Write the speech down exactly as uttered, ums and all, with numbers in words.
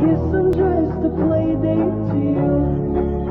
guess I'm just a play date to you.